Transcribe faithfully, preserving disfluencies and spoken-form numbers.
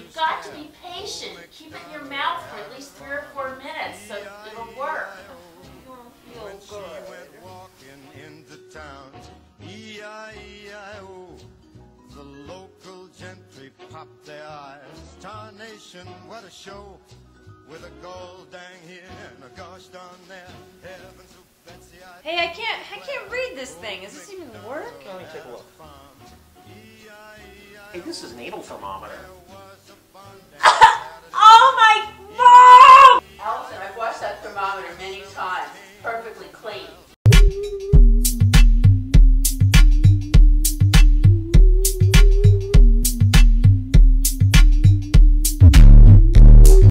you've got to be patient. Keep it in your mouth for at least three or four minutes so it'll work. You won't feel good. E I E I O. The local gentry pop their eyes. Tarnation, what a show. With a gold dang here and a gosh darn there. Heavens, oh, Betsy, I Hey, I can't, I can't read this thing. Does this even work? Let me take a look. Hey, this is an needle thermometer. Oh my mom! Alison, I've washed that thermometer many times. Perfectly clean.